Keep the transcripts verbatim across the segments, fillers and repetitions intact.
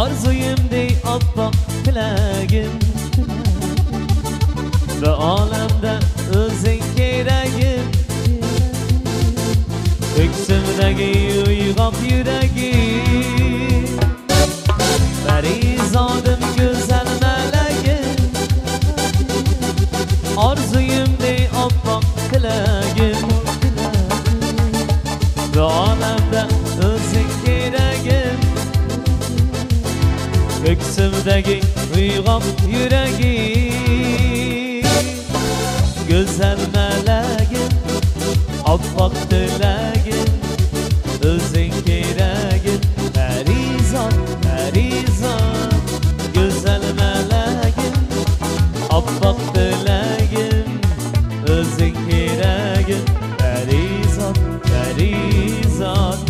Arzuyumdey oppoq tilagim ve olamda o'zing keragim. Ko'ksimdagi uyg'oq yuragim, Parizodim go'zal malagim. Arzuyumdey oppoq tilagim ve olamda o'zing keragim. Ko'ksimdagi uyg'oq yuragim, go'zal malagim, oppoq tilagim, o'zing keragim. Parizod, Parizod, go'zal malagim, oppoq tilagim, o'zing keragim. Parizod, Parizod.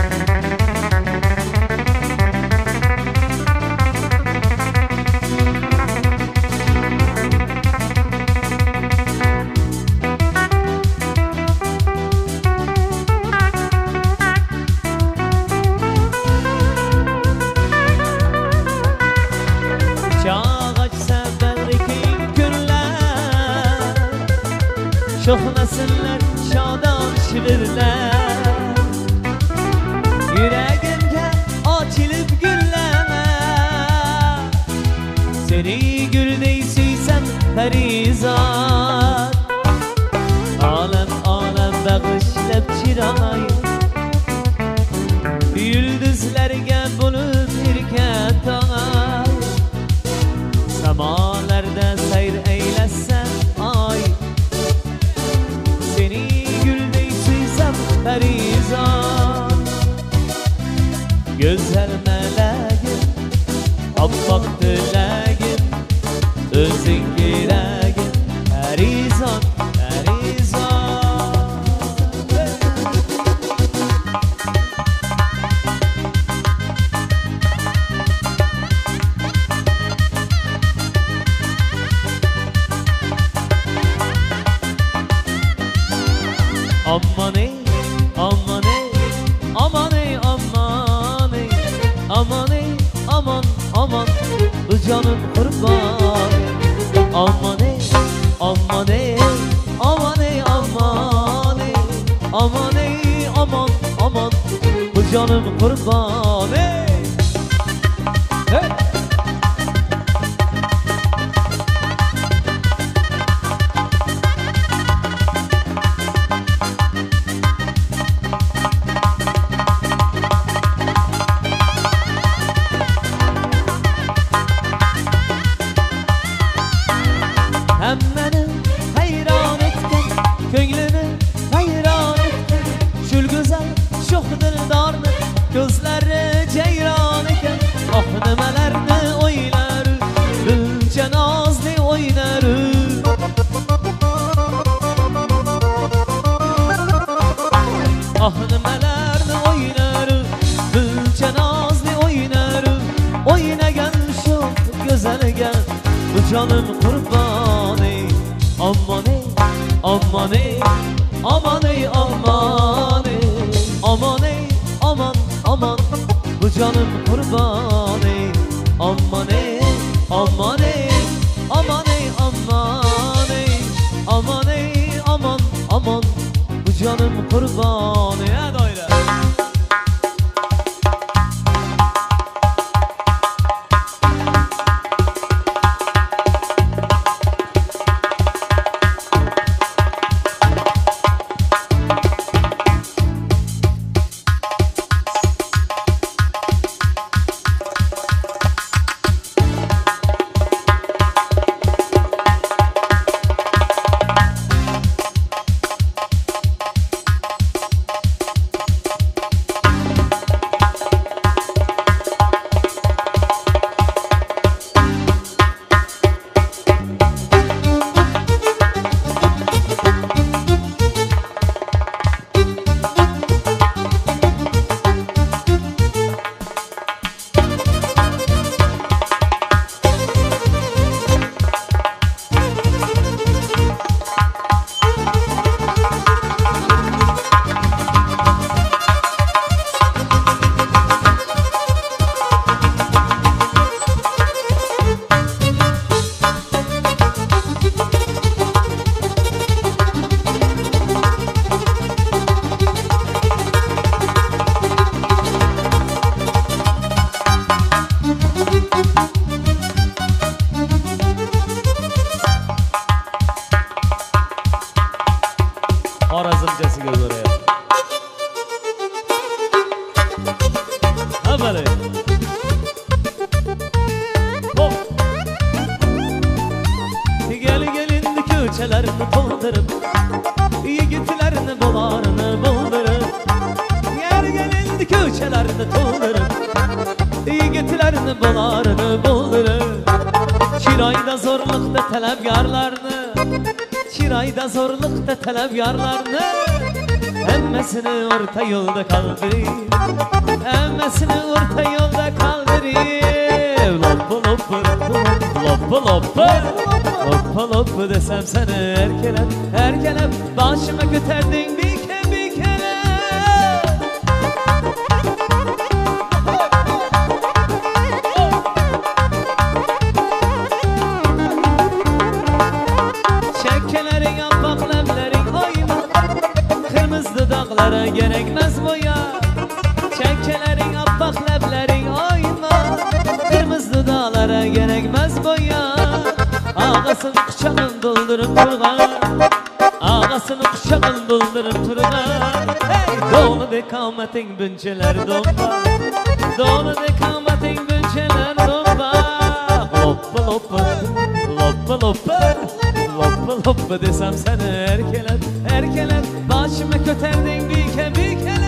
Şoxlasınlar şadan şivirler, yüreğimde açılıp güller. Seni güldey süysem Parizod, alem alem bağışlap çırayım. Yıldızlarga bulup hirkat ay, samalarda sayr eylessen ay. Seni güldey süysem Parizod, güzel melagim, oppoq tilagim, o'zing keragim. Parizod, Parizod. Aman ey, aman ey, aman ey, aman ey, aman ey, aman, aman, bu canım kurban. Aman ey, aman ey, aman ey, aman ey, aman ey, aman, aman, bu canım kurban. Hey, hey. Hemmeni hayran etken, ko'nglini hayran etken, shul go'zal sho'x dildarni ko'zlari jayron ekan. Oh nimalarni o'ylar, buncha nozli o'ynar. Oh nimalarni o'ylar, buncha nozli o'ynar. O'ynagan sho'x go'zalga bu canım kurban. Aman ey, aman ey, aman ey, aman ey, aman ey, aman, aman, bu canım kurban. Aman ey, aman ey, aman ey, aman ey, aman ey, aman, aman, bu canım kurban. Hadi öyle. böyle. Hop. Gel gelin köçelerini toldırıp yigitlerini bularını buldurıp Gel gelin köçelerini toldırıp yigitlerini bularını buldurup Çirayda zorlukta talebgarlarını Çirayda zorlukta talebgarlarını Emmesini orta yolda kaldırayım Emmesini orta yolda kaldırayım Loppu loppu loppu loppu Loppu loppu desem seni erkelem Erkelem başıma göterdin bir ke bir kere Çekkelerin yapmak lemlerin oyma Kırmızı dağlara gerekmez boya Çekkelerin yapmak lemlerin oyma Kırmızı dağlara gerekmez boya Ağasını kuşağın doldurup turgan Ağasını kuşağın doldurup turgan Hey! Doğulu dekametin bünçeler domba Doğulu dekametin bünçeler domba Loppa loppa Loppa loppa Loppa loppa desem seni erkelem Erkelem başıma köterdin bir ke bir kere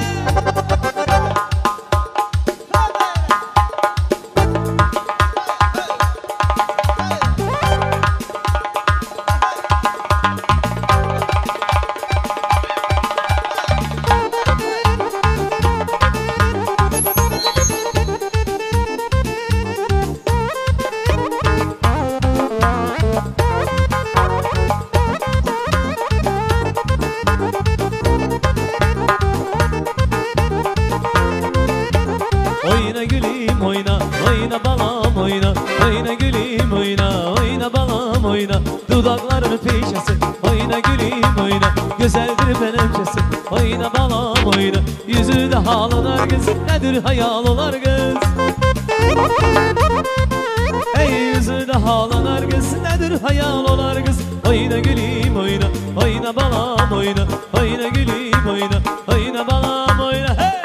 Oyna gülüm oyna, oyna balam oyna Oyna gülüm oyna, oyna balam oyna Dudakların peşesi, oyna gülüm oyna Güzeldir benimkesi, oyna balam oyna Yüzü de halalar kız, nedir hayal olar kız Hey yüzü de halalar kız, nedir hayal olar kız Oyna gülüm oyna, oyna balam oyna Oyna gülüm oyna, oyna balam oyna Hey!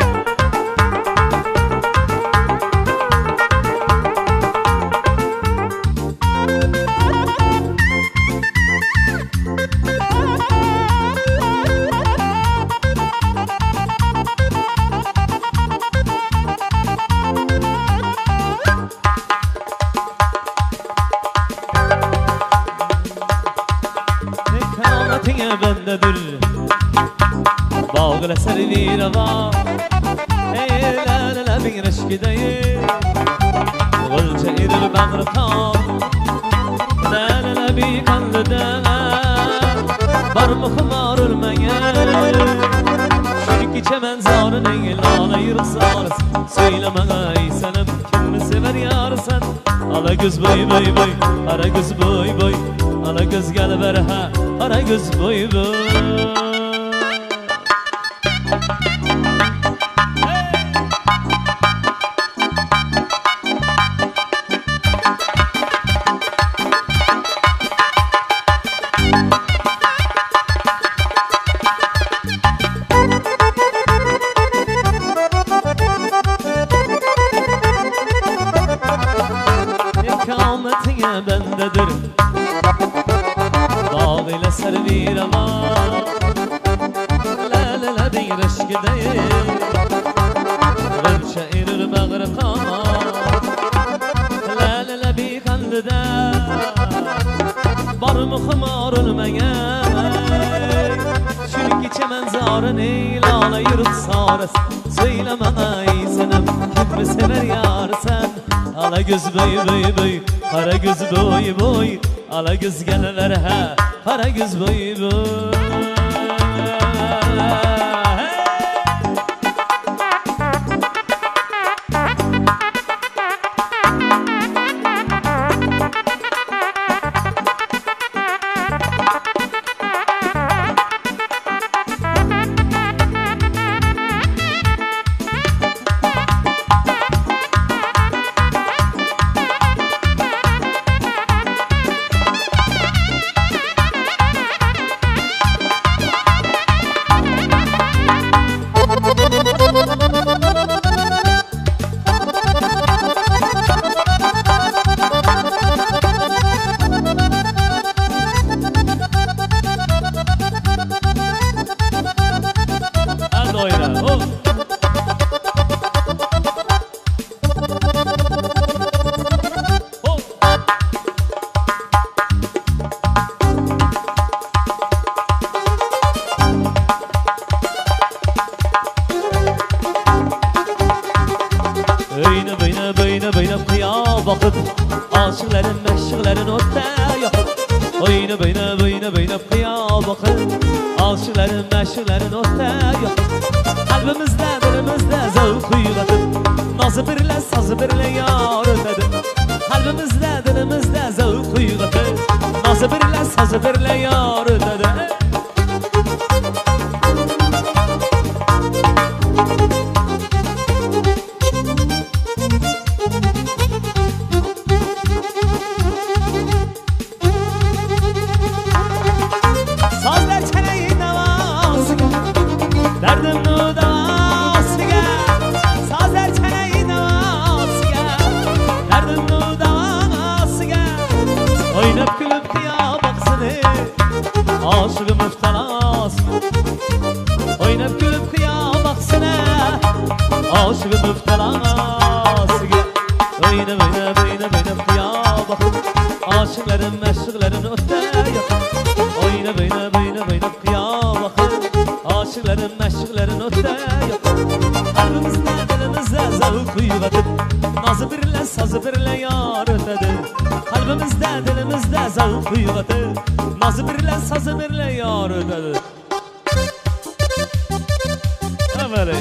bendedir Bağla servire var Ey la la la bin reşkideyi Gülce iril bağrı kal La la la bi kallıda Bar muhmar ölmeye Çünkü çemen zarın engel ağlayır zarız Söyleme ay senem kimi sever yar sen Ala göz boy boy boy Ara göz boy boy Ala göz gel ver ha Ara göz boy boy İkametine bendedir Bağ ile servire var La la la değil aşkı değil Gülçe irir bağrı kama La la la bir kallıda Bar muhmar ölmeye Çünkü çemen zarın eyle ağlayır sarız Söyleme ay senem kimi sever yar sen Ala göz boy boy boy Kara göz boy boy Ala göz gel ver ha Kara göz boy boy Oyna beyne beyne beyne kıya bakıp aşıkların meşıkların ortaya yakıp Oyna beyne beyne beyne kıya bakıp aşıkların meşıkların ortaya yakıp Kalbimizde dilimizde zevk uyulatıp Nazı birle sazı birle yar ötedim Kalbimizde dilimizde zevk uyulatıp Nazı birle sazı birle yar ötedim Aşığım müftelas Oynab gülüp kıyabaksana Aşığım müftelas Oynab oynab oynab oynab kıyabak Aşıkların meşıkların öteye Oynab oynab oynab oynab kıyabak Aşıkların meşıkların öteye Kalbimizde dilimizde zevk uyuvatıp Nazı birle sazı birle yar ötedi Kalbimizde dilimizde zevk uyuvatıp Nazı birle sazı birle yar ötedi Ömer'e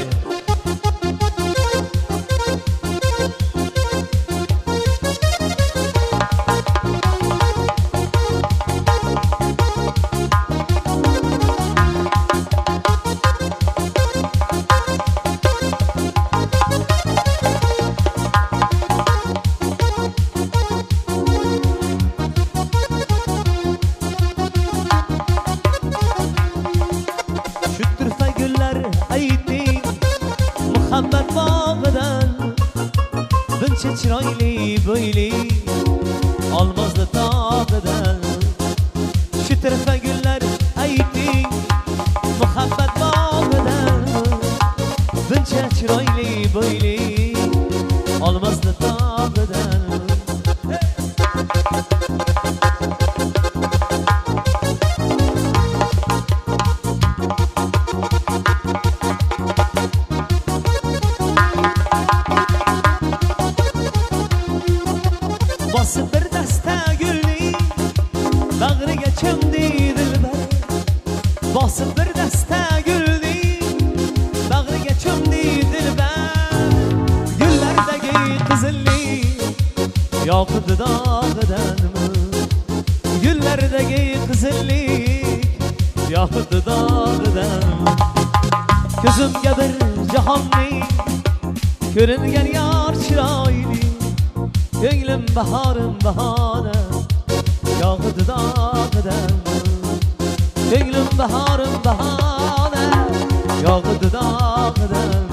Muhabbet bağıdan Bunca çıraylı böyle Olmazdı tağıdan Şu tarafa güller ayıptı Muhabbet bağıdan Bunca çıraylı böyle Olmazdı tağıdan Basıp bir deste gülü Bağrıga çömdü dilber Basıp bir deste gülü Bağrıga çömdü dilber Güllerdeki kızıllı Yakıdı dağıdan mı Güllerdeki kızıllık Yakıdı dağıdan mı Gözümge bir cihanlı Görüngen yar çıraylı Gönlüm baharım bahane Yağdı dağıdan Gönlüm baharım bahane Yağdı dağıdan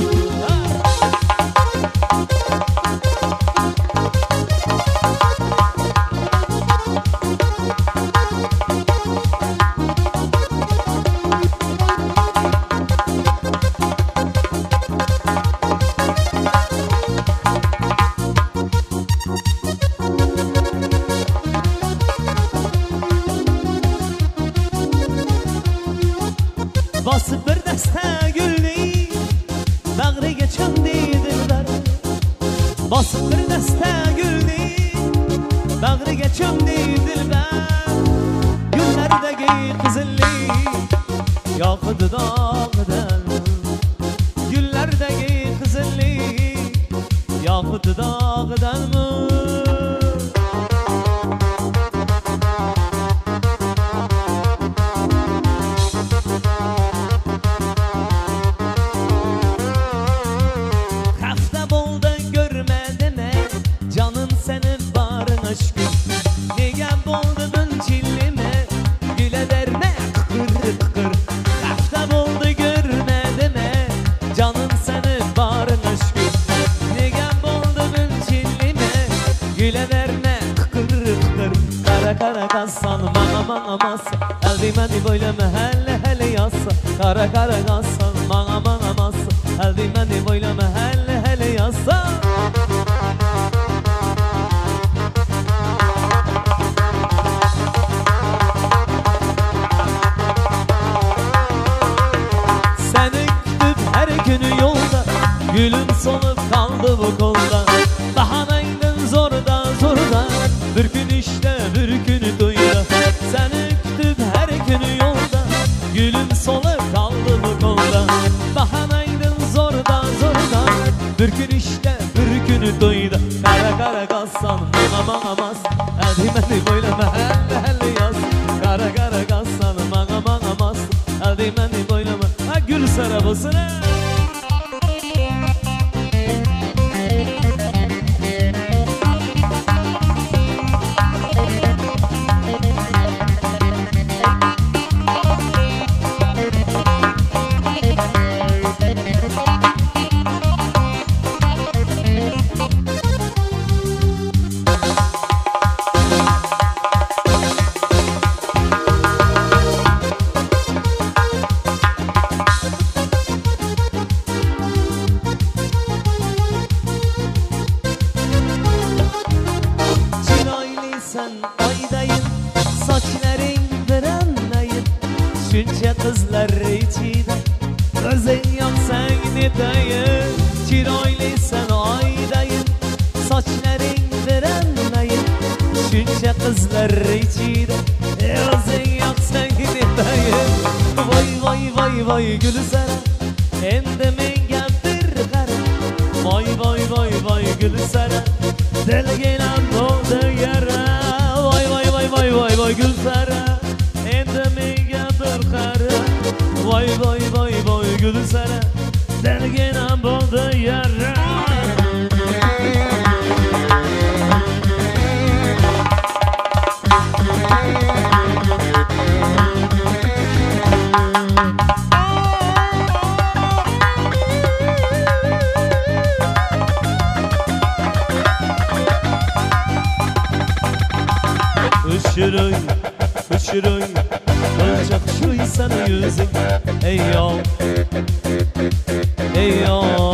Basıp bir deste gülü Bağrıga çömdü dilber Basıp bir deste gülü Bağrıga çömdü dilber Güllerdeki kızıllık Yakıdı dağıdan Güllerdeki kızıllık Yakıdı dağıdan mı Kara kassan mana mana masa Eldimeni böyle hele hele yassa Kara kara kassan mana mana masa Eldimeni böyle hele hele yassa Seni kütüp her günü yolda Gülüm solup kaldı kaldı bu kolda. Bahanayla zorda zorda, bir gün işte bir gün duyda. Seni kütüp her günü yolda, gülüm solup kaldı bu kolda. Bahanayla zorda zorda, bir gün işte bir günü duyda. Kara kara kalsan bana bana mas, hadi beni böyle mahalle helle yaz. Kara kara kalsan bana bana mas, hadi beni böyle ma. Ha gül sarabasına. Sen aydayın, saçların direnmeyin. Şunca kızlar içinde özün yok sen nedeyin. Çiroyli sen aydayın, saçların direnmeyin. Şunca kızlar içinde özün yok sen nedeyin. Vay vay vay vay gülsene, endi menga bir qara. Vay vay vay vay gülsene, delginam bo'ldi yara. Vay vay vay vay vay vay gülsara, endi menga bir qara. Vay vay vay vay gülsara, delginam bo'ldi yara. Uçuruy, uçuruy, olacak şu sana yüzün. Ey yol, ey yol.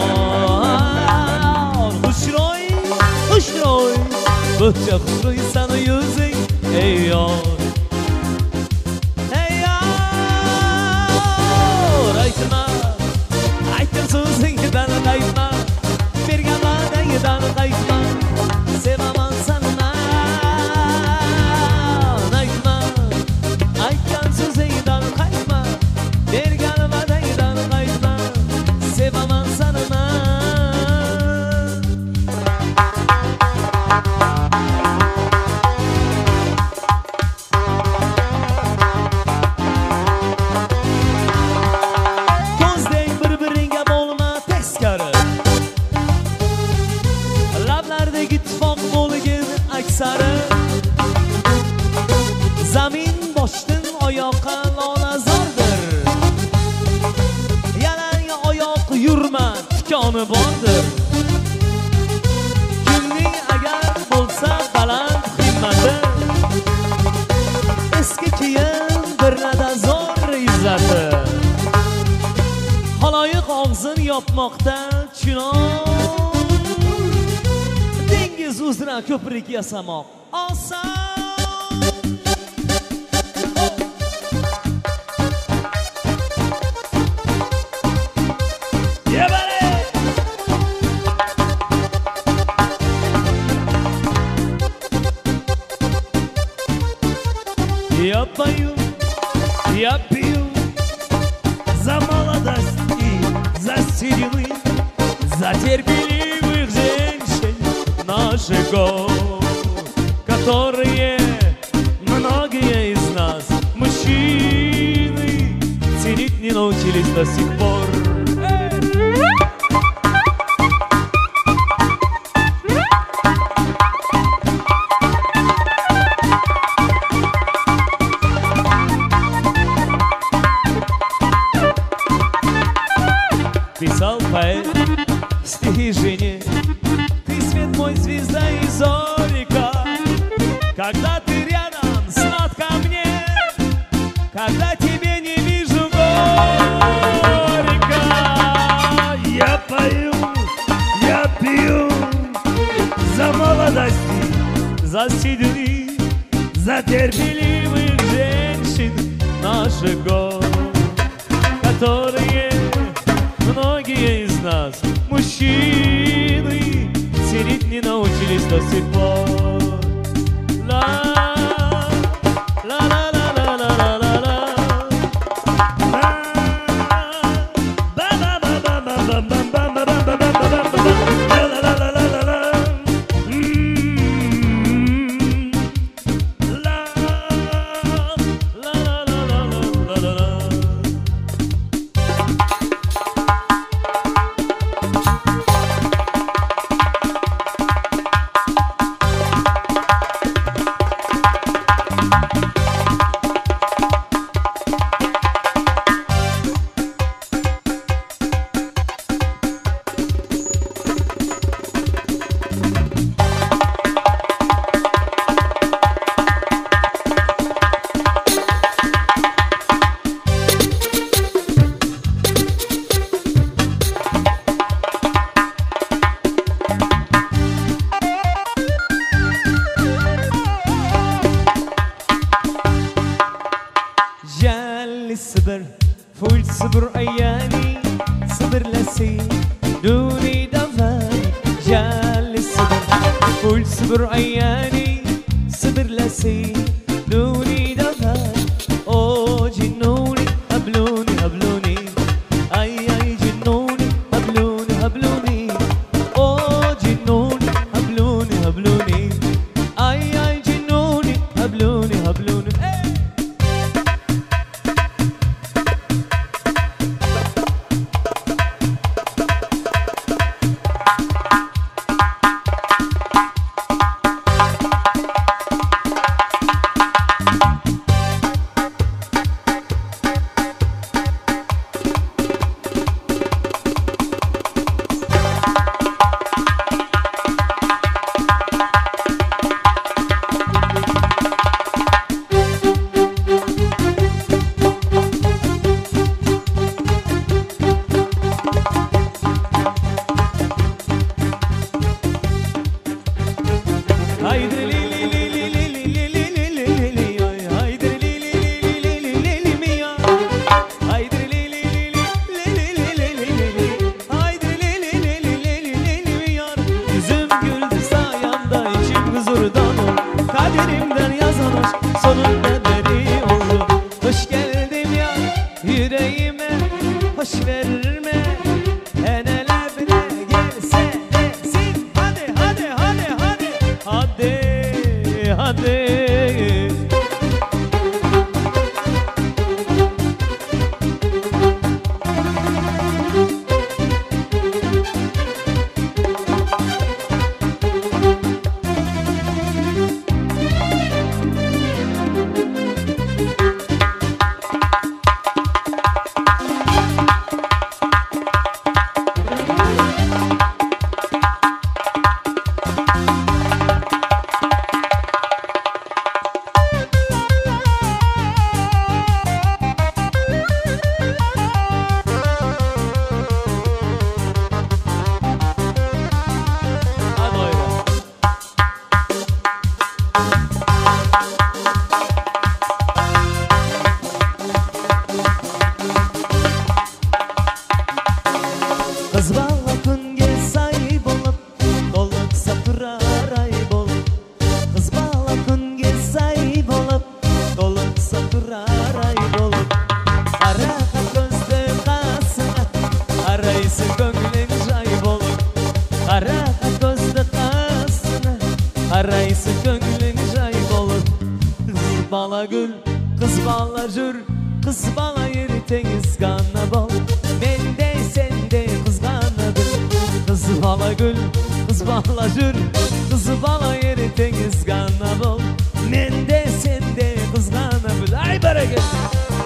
Uçuruy, uçuruy, olacak şu sana yüzün. Ey yol, ey yol. Aytma, aytın sözünden kaytma. Bir yalandan kaytma. Sevamam sana. Zamin boshdan oyoqqa lolazordir. Yalanga oyoq yurma, tikoni bordir. Kimning agar bo'lsa baland himmati, eski kiyim birlada zo'r izzati. Xaloyiq og'zin yopmoqda chinon, dengiz uzra ko'prik yasamoq oson. Я пою, я пью за молодости, за силы, за терпеливых женщин наших гор, которые многие из нас, мужчины, ценить не научились до сих пор. Писал поэт стихи Жене, ты свет мой, звезда и зорика. Когда ты рядом, сладко мне, когда тебе не вижу горько. Я пою, я пью за молодости, за сильных, за терпеливых женщин наших гор, которые многие из нас, мужчины, nasip var. La la la la la la la la la. Ba ba ba ba ba ba ba ba ba ba ba ba ba ba. La la la la la la. La la la la la la la. جالي الصبر فول صبر أياني صبر لسي دوني دفاني جالي الصبر فول صبر أياني صبر لسي دوني دفاني أو جنوني هبلوني هبلوني أي أي جنوني هبلوني هبلوني أو جنوني هبلوني هبلوني أي أي جنوني هبلوني هبلوني Haydi li li li li li li li li li li li li haydi li li li li li li li li mi ya haydi li li li li li li li li li li haydi li li li li li li li li mi yar yüzüm güldü sayemde içim huzurdan ol kaderimden yazan aşk sonunda deri oldu hoş geldim ya yüreğime hoş verme eneler bile gelse desin hadi hadi hadi hadi hadi hadi Kız balapın gel sahip olup Doluk sapıra arayıp olup Kız balapın gel sahip olup Doluk sapıra arayıp olup Araka gözde kasına Arayısı gönlün cayıp olup Araka gözde kasına Arayısı gönlün cayıp olup Kız bala gül, kız bala jür Kız bala yeri teniz kanna bol Ben de sen de kızganadım Kız bala gül, kız bala jür Kız bala yeri teniz kanna bol Ben de sen de kızganadım Ay bereket